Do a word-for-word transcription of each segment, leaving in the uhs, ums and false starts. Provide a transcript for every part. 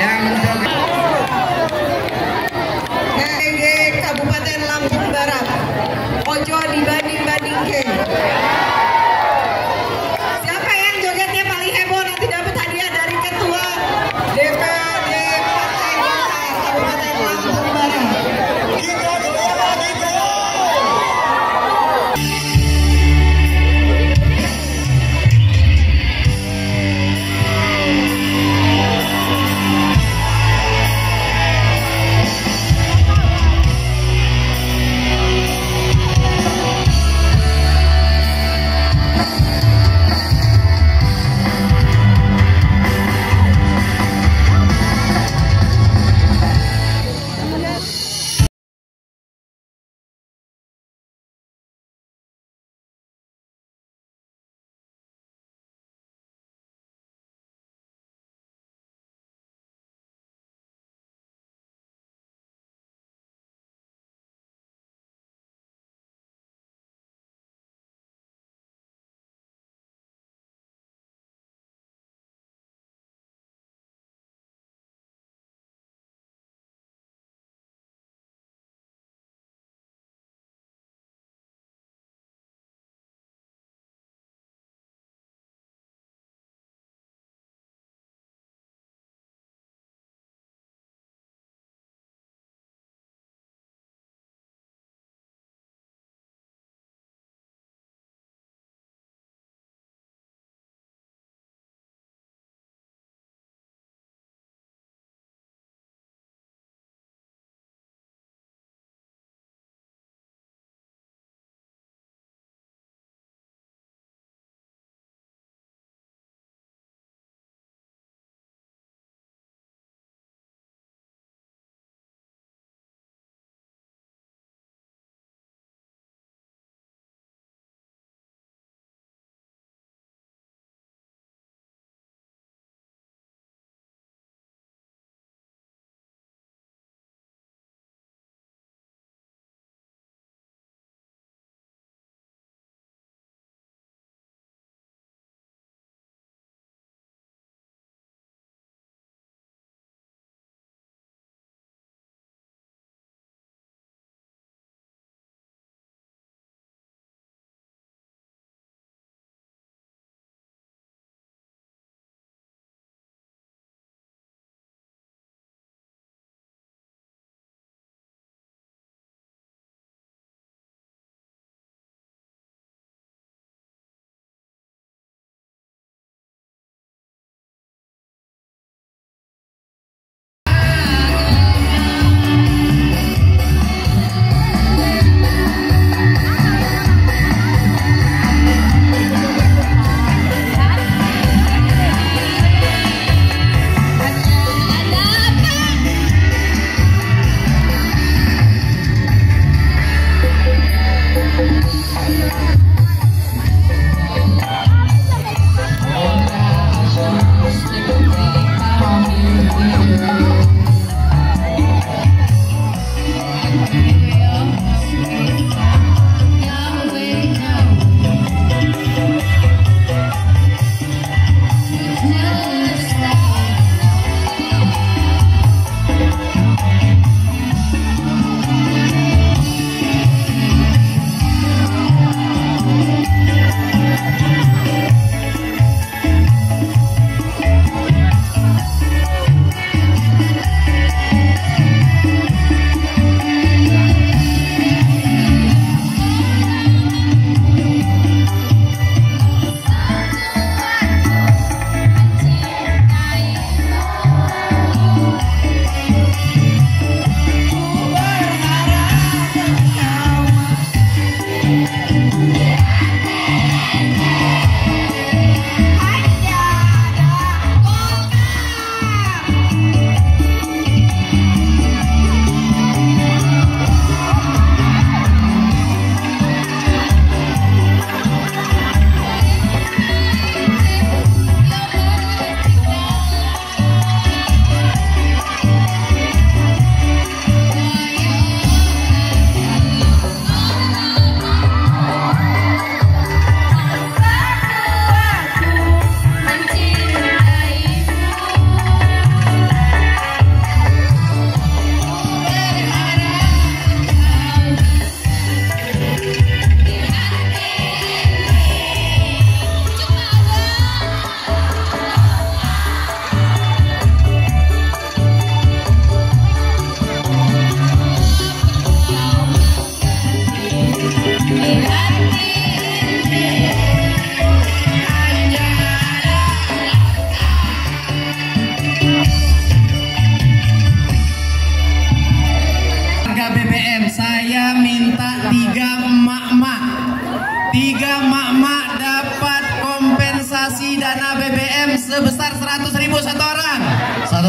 yang K G Kabupaten Lampung Barat. Ojo dibanding-bandingke. Siapa yang jogetnya paling heboh nanti dapat hadiah dari Ketua D P D Partai Golkar Kabupaten Lampung Barat.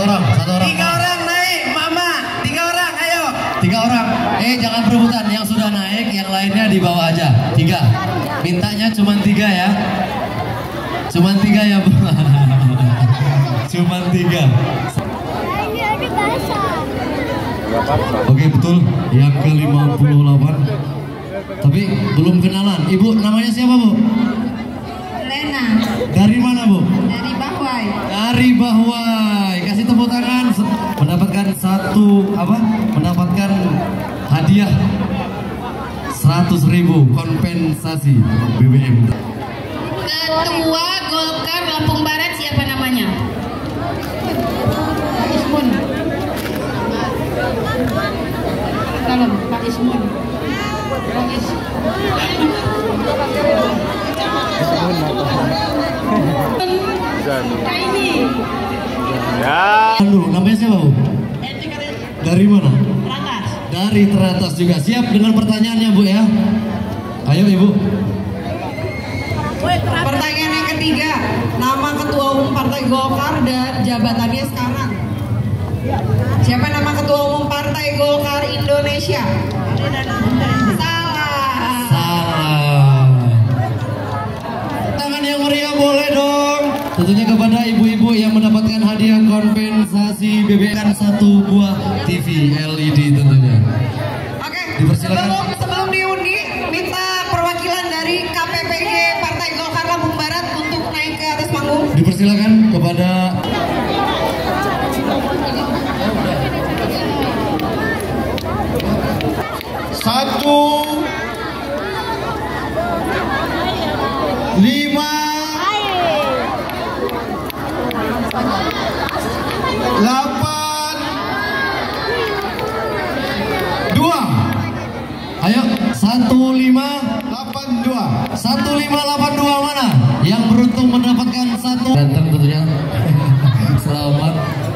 orang, satu orang. Tiga orang naik, mama. Tiga orang, ayo. Tiga orang. Eh jangan perebutan. Yang sudah naik, yang lainnya di bawah aja. Tiga. Mintanya cuma tiga ya. Cuma tiga ya bu. Cuma tiga. Oke betul. Yang ke lima puluh delapan. Tapi belum kenalan. Ibu namanya siapa bu? Lena. Dari mana bu? Dari Bahwai. Dari Bahwai. Kasih tepuk tangan. Mendapatkan satu apa? Mendapatkan hadiah seratus ribu kompensasi B B M. Ketua Golkar Lampung Barat siapa namanya? Pak Ismun. Kalau Pak Ismun. Pak Ismun. Ini. Ya. Aduh, namanya siapa bu? Dari mana? Teratas. Dari Teratas juga. Siap dengan pertanyaannya bu ya? Ayo ibu. Pertanyaan yang ketiga, nama ketua umum Partai Golkar dan jabatannya sekarang. Siapa nama ketua umum Partai Golkar Indonesia? Salah. Salah. Tangan yang meriah boleh dong. Tentunya kepada ibu-ibu yang mendapatkan hadiah kompensasi B B M satu buah T V L E D tentunya. Oke, Dipersilakan. sebelum, sebelum diundi, minta perwakilan dari K P P G Partai Golkar Lampung Barat untuk naik ke atas panggung. Dipersilakan kepada Satu, lima, delapan, dua, ayo satu lima delapan dua. satu lima delapan dua mana yang beruntung mendapatkan satu ganteng tentunya. Selamat.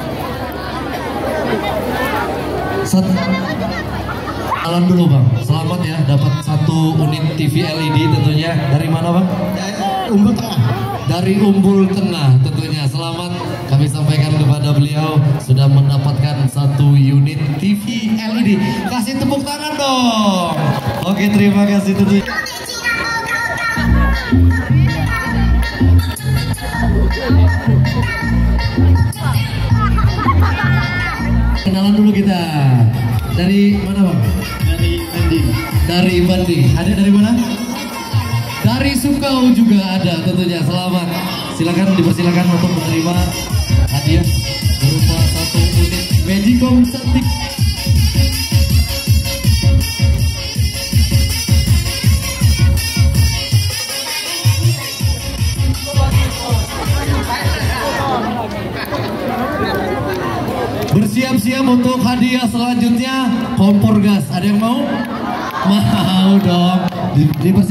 Satu. Alam dulu bang, selamat ya dapat satu unit T V L E D tentunya. Dari mana bang? Umbul Tengah. Dari Umbul Tengah tentunya. Selamat kami sampaikan kepada beliau sudah mendapatkan satu unit T V L E D. Kasih tepuk tangan dong. Oke terima kasih tentunya. Kenalan dulu kita. Dari mana bang? Dari Banding. Dari Banding. Ada dari mana? Dari Sukau juga ada tentunya. Selamat. Silakan dipersilakan untuk menerima hadiah berupa satu unit Magicom cantik. Bersiap-siap untuk hadiah selanjutnya kompor gas. Ada yang mau? Mau dong. Di, dipersilakan.